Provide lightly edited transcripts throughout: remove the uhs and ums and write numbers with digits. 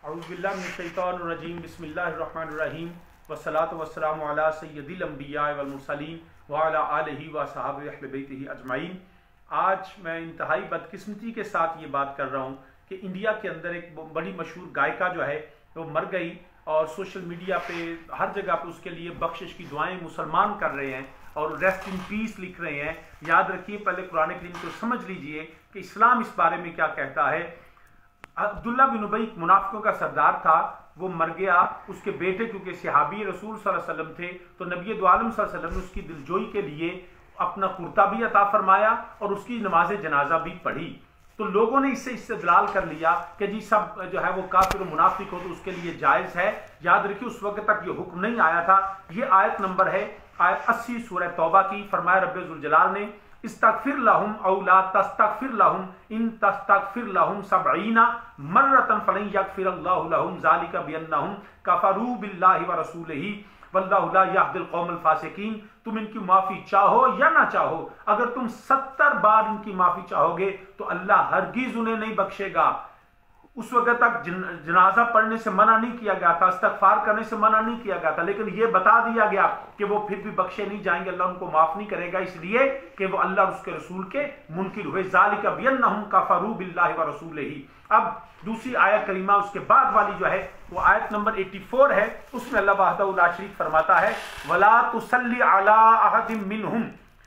اعوذ باللہ من الشیطان الرجیم بسم اللہ الرحمن الرحیم والصلاة والسلام علی سید الانبیاء والمرسلین وعلی آلہ وصحبہ اہل بیتہ اجمعین۔ آج میں انتہائی بدقسمتی کے ساتھ یہ بات کر رہا ہوں کہ انڈیا کے اندر ایک بڑی مشہور گائکا جو ہے وہ مر گئی، اور سوشل میڈیا پہ ہر جگہ پہ اس کے لیے بخشش کی دعائیں مسلمان کر رہے ہیں اور ریسٹ ان پیس لکھ رہے ہیں۔ یاد رکھیے، پہلے قرآن کریم کو سمجھ لیجئے کہ اسلام اس بارے میں کیا کہتا ہے۔ عبداللہ بن ابی منافقوں کا سردار تھا، وہ مر گیا۔ اس کے بیٹے کیونکہ صحابی رسول صلی اللہ علیہ وسلم تھے تو نبی دو عالم صلی اللہ علیہ وسلم نے اس کی دلجوئی کے لیے اپنا کرتا بھی عطا فرمایا اور اس کی نماز جنازہ بھی پڑھی۔ تو لوگوں نے اس سے استدلال کر لیا کہ جی سب جو ہے وہ کافر و منافق ہو تو اس کے لیے جائز ہے۔ یاد رکھیے، اس وقت تک یہ حکم نہیں آیا تھا۔ یہ آیت نمبر ہے آیت 80 سورہ توبہ کی۔ فرمایا رب ذوالجلال نے استغفر لهم او لا تستغفر لهم ان تستغفر لهم 70 مرة فلن يغفر الله لهم ذلك بانهم كفروا بالله ورسوله والله لا يهدي القوم الفاسقين۔ تم ان کی معافی چاہو یا نہ چاہو، اگر تم 70 بار ان کی معافی چاہو گے تو اللہ ہرگز انہیں نہیں بخشے گا۔ اس وقت تک جنازہ پڑھنے سے منع نہیں کیا گیا تھا، استغفار کرنے سے منع نہیں کیا گیا تھا، لیکن یہ بتا دیا گیا کہ وہ پھر بھی بخشے نہیں جائیں گے، اللہ ان کو معاف نہیں کرے گا، اس لیے کہ وہ اللہ اور اس کے رسول کے منکر ہوئے۔ ذالک بانہم کفروا باللہ ورسولہ۔ اب دوسری آیت کریمہ اس کے بعد والی جو ہے وہ آیت نمبر 84 ہے، اس میں اللہ وحدہ لا شریک فرماتا ہے ولا تصلی علی احد منہم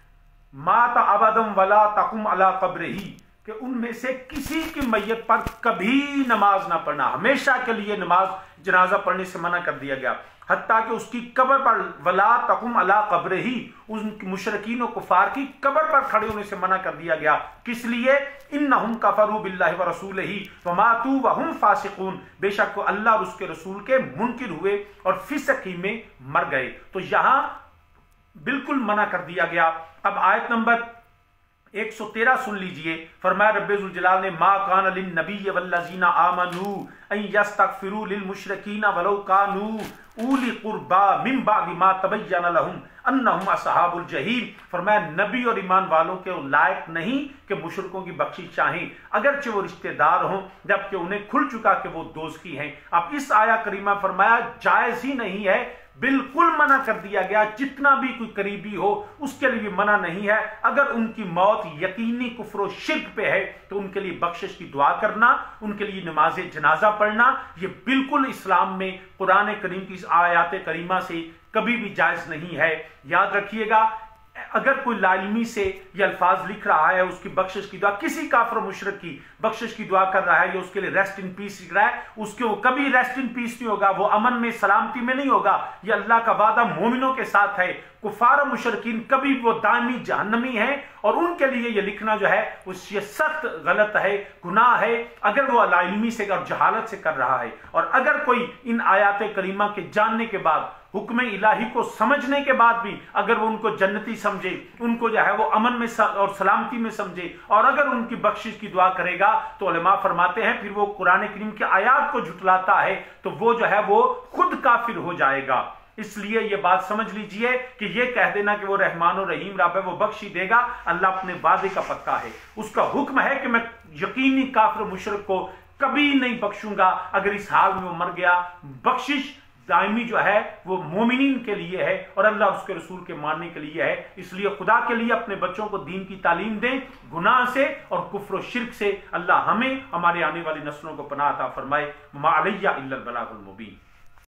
مات ابدا ولا تقم علی قبرہ، کہ ان میں سے کسی کی میت پر کبھی نماز نہ پڑھنا، ہمیشہ کے لیے نماز جنازہ پڑھنے سے منع کر دیا گیا، حتیٰ کہ اس کی قبر پر ولا تقم علی قبرہ، ان مشرکین و کفار کی قبر پر کھڑے ہونے سے منع کر دیا گیا۔ کس لیے؟ انہم کفروا باللہ ورسولہ وماتوا وہم فاسقون، بے شک وہ اللہ اور اس کے رسول کے منکر ہوئے اور فسق ہی میں مر گئے۔ تو یہاں بالکل منع کر دیا گیا۔ اب آیت نمبر 113 سن لیجئے۔ فرمایا رب ذوالجلال نے ما کان للنبی والذین آمنوا ان یستغفروا للمشرکین ولو کانوا اولی قربا من بعد ما تبین لهم انہم اصحاب الجحیم۔ فرمایا نبی اور ایمان والوں کے لائق نہیں کہ مشرکوں کی بخشش چاہیں اگرچہ وہ رشتہ دار ہوں، جبکہ انہیں کھل چکا کہ وہ دوزخی ہیں۔ اب اس آیا کریمہ فرمایا جائز ہی نہیں ہے، بالکل منع کر دیا گیا، جتنا بھی کوئی قریبی ہو اس کے لیے منع نہیں ہے۔ اگر ان کی موت یقینی کفر و شرک پہ ہے تو ان کے لیے بخشش کی دعا کرنا، ان کے لیے نماز جنازہ پڑھنا، یہ بالکل اسلام میں قرآن کریم کی اس آیات کریمہ سے کبھی بھی جائز نہیں ہے۔ یاد رکھیے گا، اگر کوئی لاعلمی سے یہ الفاظ لکھ رہا ہے، اس کی بخشش کی دعا، کسی کافر و مشرک کی بخشش کی دعا کر رہا ہے یا اس کے لیے ریسٹ ان پیس لکھ رہا ہے، اس کے وہ کبھی ریسٹ ان پیس نہیں ہوگا، وہ امن میں سلامتی میں نہیں ہوگا۔ یہ اللہ کا وعدہ مومنوں کے ساتھ ہے۔ کفار و مشرکین کبھی وہ دائمی جہنمی ہیں، اور ان کے لیے یہ لکھنا جو ہے یہ سخت غلط ہے، گناہ ہے، اگر وہ لاعلمی سے اور جہالت سے کر رہا ہے۔ اور اگر کوئی ان آیات کریمہ کے جاننے کے بعد، حکم الہی کو سمجھنے کے بعد بھی اگر وہ ان کو جنتی سمجھے، ان کو جو ہے وہ امن میں اور سلامتی میں سمجھے، اور اگر ان کی بخشش کی دعا کرے گا تو علماء فرماتے ہیں پھر وہ قرآن کریم کے آیات کو جھٹلاتا ہے تو وہ جو ہے وہ خود کافر ہو جائے گا۔ اس لیے یہ بات سمجھ لیجئے کہ یہ کہہ دینا کہ وہ رحمان و رحیم رب ہے، وہ بخشی دے گا، اللہ اپنے وعدے کا پکا ہے۔ اس کا حکم ہے کہ میں یقینی کافر و مشرک کو کبھی نہیں بخشوں گا اگر اس حال میں وہ مر گیا۔ بخشش دائمی جو ہے وہ مومنین کے لیے ہے اور اللہ اس کے رسول کے ماننے کے لیے ہے۔ اس لیے خدا کے لیے اپنے بچوں کو دین کی تعلیم دیں، گناہ سے اور کفر و شرک سے۔ اللہ ہمیں، ہمارے آنے والی نسلوں کو پناہ عطا فرمائے۔ ما علیہ الا البلاغ المبین۔